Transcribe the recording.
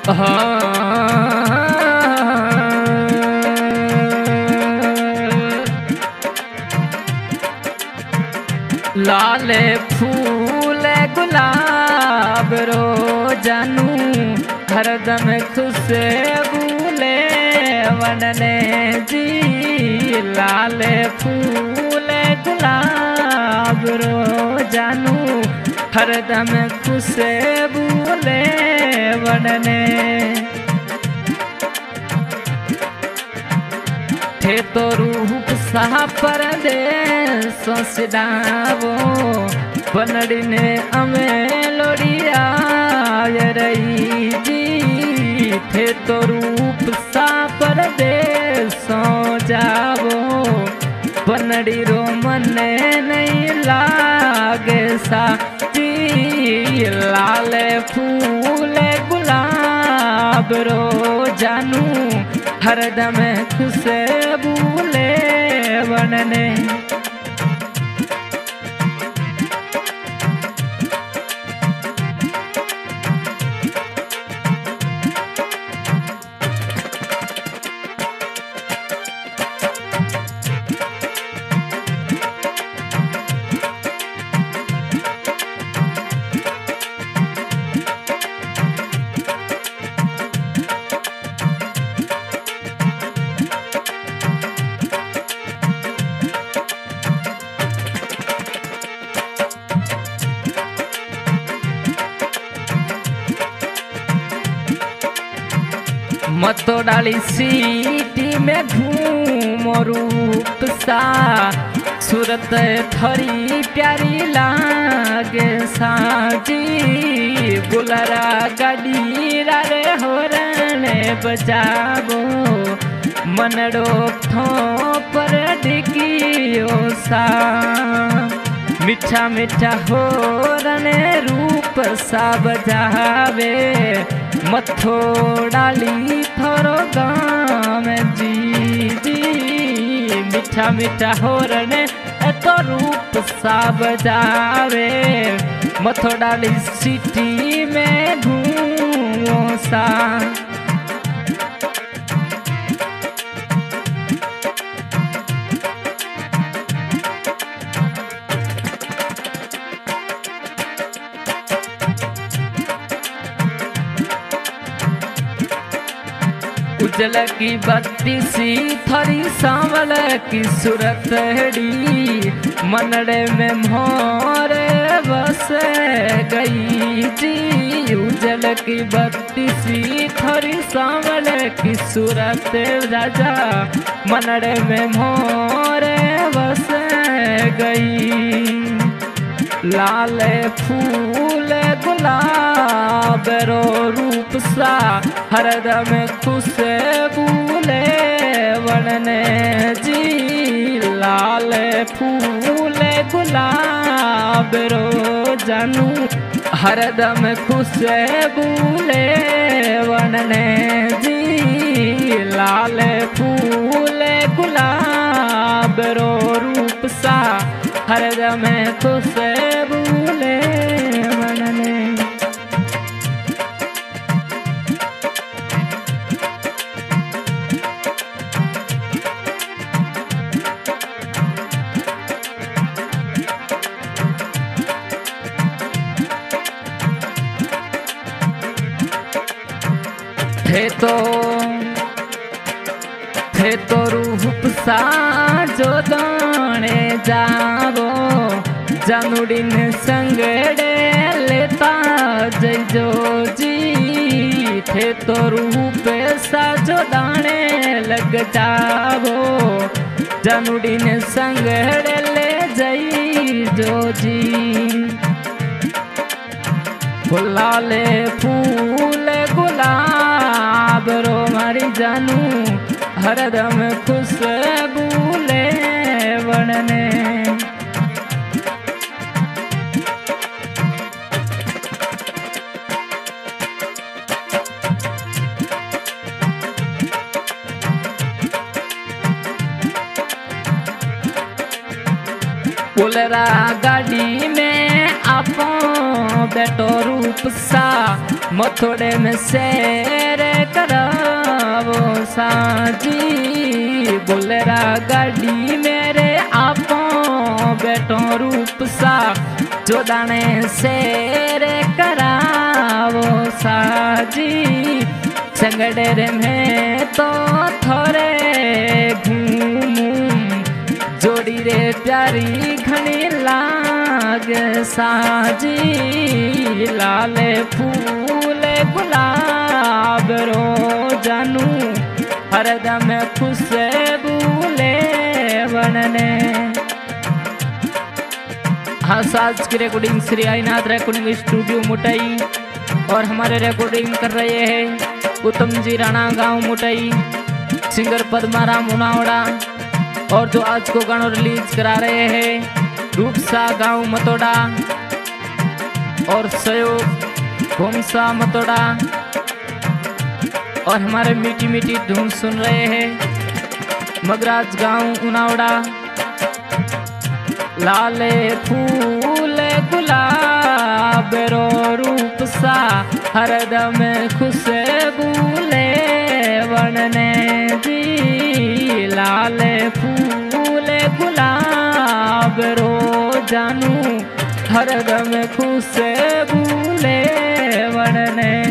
लाल फूल गुलाब रो जानू हरदम खुशबूले वनने जी। लाल फूल गुलाब रो जानू हरदम खुशबूले वनने। थे तो रूप सा परदेस सिदावो बनड़ी ने अमे लोड़िया रही जी। थे तो रूप सा परदेस जावो बनड़ी रो मने नहीं लागे सा जी। लाल फूल गुलाब रो जानू हरदम खुशबूले वनने। मतो डाली सीटी में घूमो रूप सा सूरत थरी प्यारी लागे साजी। बुलरा गाड़ी रे होरने बजाबो मनड़ो थो पर डिगियो सा। मीठा मीठा होरने रूप सा बजावे मथो डाली थोरो गाम जी जी। मीठा मीठा होरने तो रूप सा बजावे मथो डाली सिटी में घूमो सा। उजल की बत्ती सी थरी सांवल की सूरत डी मनड़े में मोरे बस गई जी। उजल की बत्ती सी थरी सांवल की सूरत राजा मनड़े में मोरे बस गई। लाल फूल गुलाब रो रूप सा हरदम खुशबूले वनने जी। लाल फूल गुलाब रो जानू हरदम खुशबूले वनने जी। लाल फूल गुलाब रो रूप सा हरदम खुशबूले वनने। थे तो रूप सा जो दाने जावो जानुड़ीन संगड़े लेता जइजो जी। थे तो रूप सा जो दाने लग जावो जानुड़ीन संगड़े ले जइजो जी। लाल फूल गुलाब रो मारी जानू हरदम खुशबूले वनने। बोलरा गाड़ी में आपो बेटो रूप सा मथोड़े में शेर करावो साजी बोलेरा गाड़ी मेरे आपो बेटो रूप सा जो दाने शेर करावो साजी संगडेर में तो थोड़े घूमूं जोड़ी रे प्यारी घनी लाग साजी लाले फूल गुलाब रो जानू हरदम खुशबू ले बनने। हाँ आज की recording Shri Ainath recording studio मुटाई और हमारे रिकॉर्डिंग कर रहे हैं उत्तम जी राणा गांव मुटाई, सिंगर पद्माराम उनावड़ा और जो आज को गाना रिलीज करा रहे हैं रूपसा गांव मतोड़ा और सहयोग भूमसा मतोड़ा और हमारे मीठी मीठी धुन सुन रहे हैं मगराज गांव उनावड़ा। लाले फूल गुलाब रो रूप सा हरदम खुशबू ले बनने जी लाले फूल गुलाब रो जानू हरदम खुशबू ले बनने।